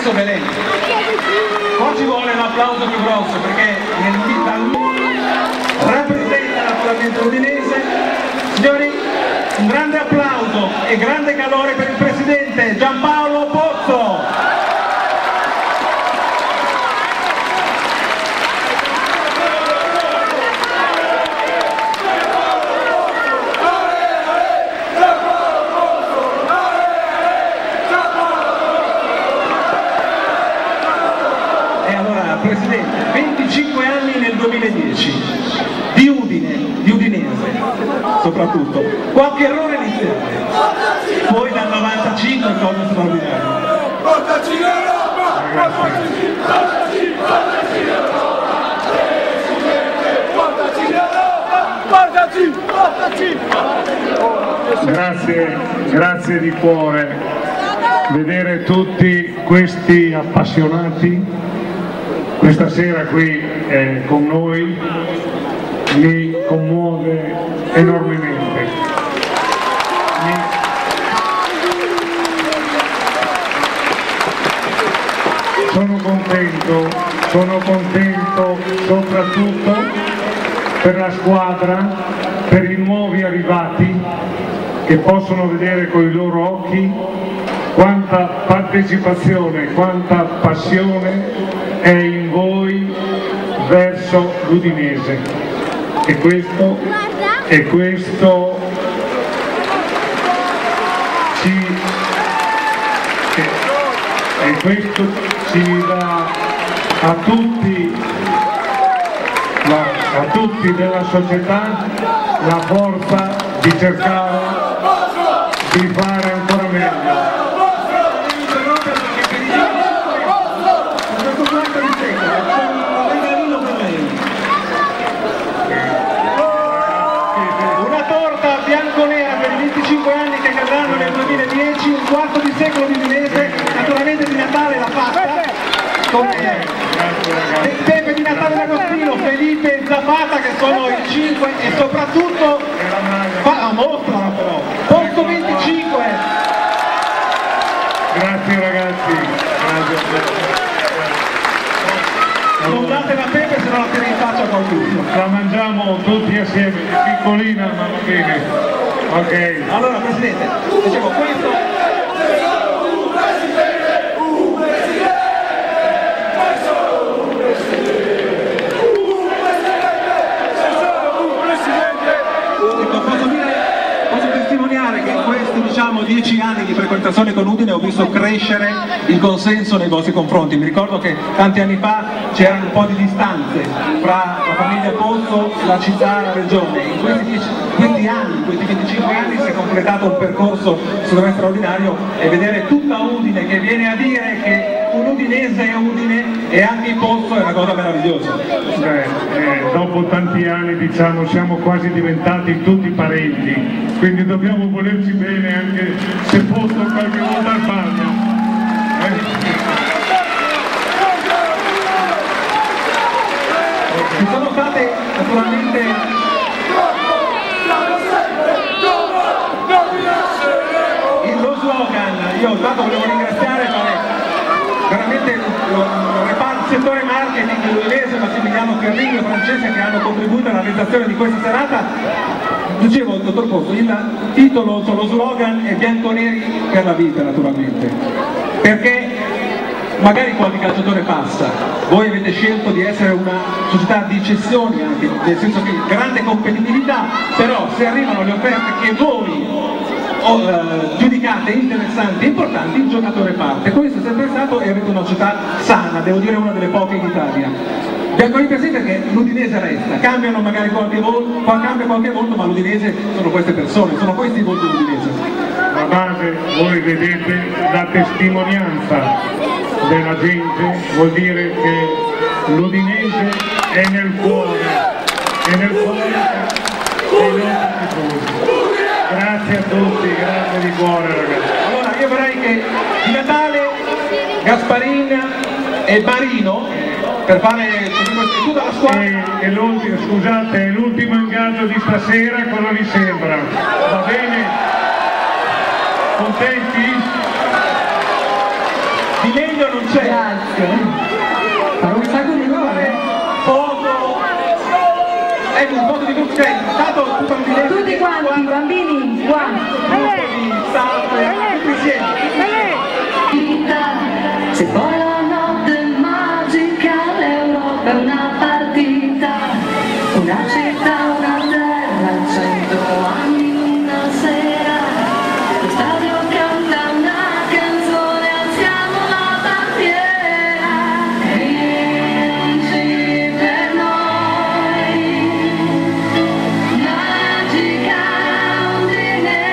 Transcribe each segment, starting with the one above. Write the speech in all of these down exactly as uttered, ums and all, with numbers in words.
Enzo Belen. Qua ci vuole un applauso più grosso perché rappresenta naturalmente l'Udinese. Signori, un grande applauso e grande calore per il presidente Giampaolo Pozzo. Presidente, venticinque anni nel duemiladieci, di Udine, di Udinese soprattutto, qualche errore iniziale, poi dal novantacinque cose straordinarie. Portaci l'Europa! Portaci l'Europa! Portaci! Portaci! Grazie, grazie di cuore vedere tutti questi appassionati questa sera qui eh, con noi, mi commuove enormemente. Mi... Sono contento, sono contento soprattutto per la squadra, per i nuovi arrivati che possono vedere con i loro occhi quanta partecipazione, quanta passione è in voi verso l'Udinese e questo, e questo ci, e, e questo ci dà a tutti, la, a tutti della società la forza di cercare di fare ancora meglio. venticinque anni che cadranno nel duemiladieci, un quarto di secolo di Udinese, naturalmente di Natale la fatta, con eh, Pepe di Natale d'Agostino, Felipe Zapata che sono i cinque e soprattutto, fa, mostrano però, posto venticinque. Grazie ragazzi, grazie. Non date la Pepe se no la tira in faccia a qualcuno. La mangiamo tutti assieme, è piccolina ma va bene. Ok. Allora Presidente, dicevo questo... Diciamo dieci anni di frequentazione con Udine ho visto crescere il consenso nei vostri confronti. Mi ricordo che tanti anni fa c'erano un po' di distanze fra la famiglia Pozzo, la città e la regione. In questi, dieci, questi anni, in questi venticinque anni si è completato un percorso assolutamente straordinario e vedere tutta Udine che viene a dire che un udinese è Udine e anche il Pozzo è una cosa meravigliosa. Beh, eh, dopo tanti anni diciamo siamo quasi diventati tutti parenti, quindi dobbiamo volerci bene anche se Pozzo qualche volta sbaglia. Eh? Ci sono state naturalmente il lo slogan, io tanto volevo ringraziare veramente il settore marketing dell'Udinese, Massimiliano Ferrigno e Francesca che hanno contribuito alla realizzazione di questa serata. Dicevo, dottor Pozzo, il titolo, lo slogan è bianconeri per la vita naturalmente, perché magari qualche calciatore passa, voi avete scelto di essere una società di cessioni anche, nel senso che grande competitività, però se arrivano le offerte che voi o, uh, giudicate interessanti e importanti, il giocatore parte. Questo è sempre stato e avete una società sana, devo dire una delle poche in Italia. Bianconeri per sempre perché l'Udinese resta, cambiano magari qualche volto, cambia qualche volto, ma l'Udinese sono queste persone, sono questi i volti dell'Udinese. La base, voi vedete la testimonianza della gente, vuol dire che l'Udinese è nel cuore, è nel cuore dei nostri tifosi. Grazie a tutti, grazie di cuore ragazzi. Allora io vorrei che di Natale Gasparin e Marino, per fare tutta la squadra. E, e l'ultimo, scusate, è l'ultimo ingaggio di stasera, cosa vi sembra? Va bene? Contenti? Di video non c'è. Grazie. Farò un sacco di cose. Foto. Ecco un foto di gruppo. Cioè, intanto tutto il video. Tutti quanti, bambini, qua. Di salve, tutti insieme. Se poi la notte magica, l'Europa è una partita, una città, una terra, cento anni, una sera, lo stadio canta una canzone, alziamo la bandiera, vinci per noi, magica udinese,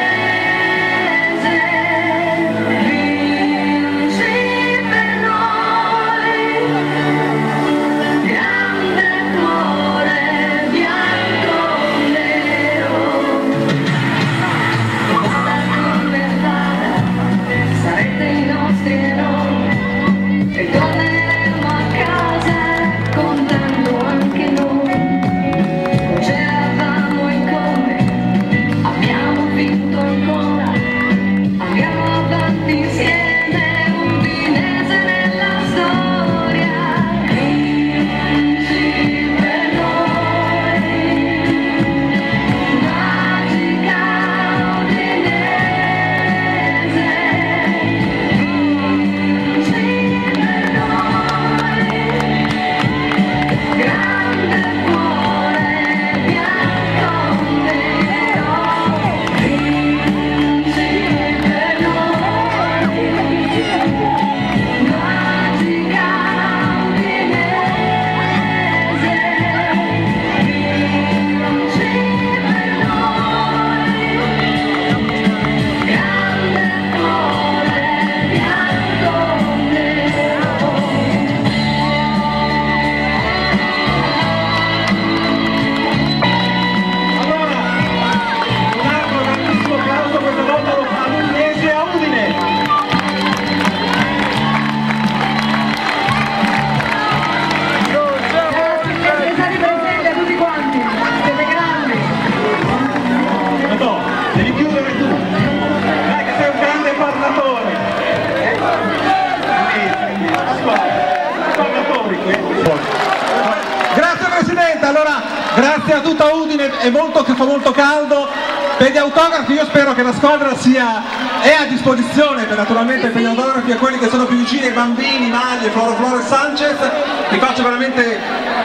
Grazie Presidente, allora grazie a tutta Udine, è molto, che fa molto caldo. Per gli autografi io spero che la squadra sia è a disposizione per, naturalmente per gli autografi a quelli che sono più vicini ai bambini, Maglie, Floro Floro e Sanchez. Vi faccio veramente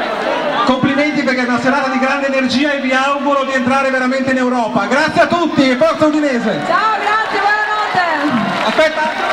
complimenti perché è una serata di grande energia e vi auguro di entrare veramente in Europa. Grazie a tutti e forza Udinese! Ciao, grazie, buonanotte! Aspetta!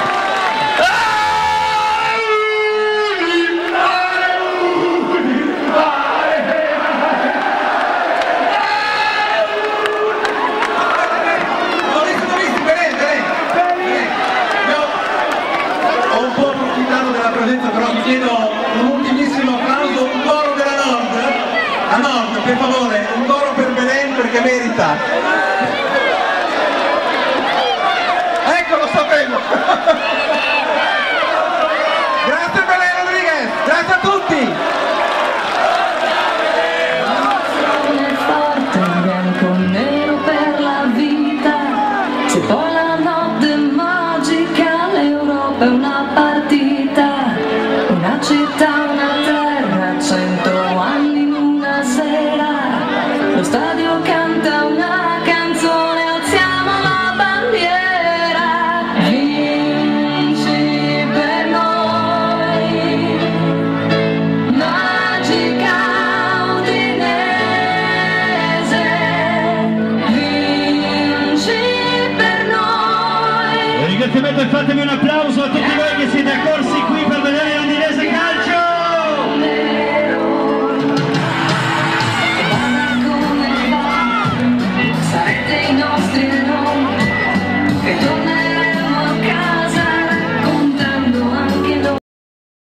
Però vi chiedo un ultimissimo applauso, un coro della Nord, a Nord per favore, un coro per Belen perché merita. Ecco, lo sapevo!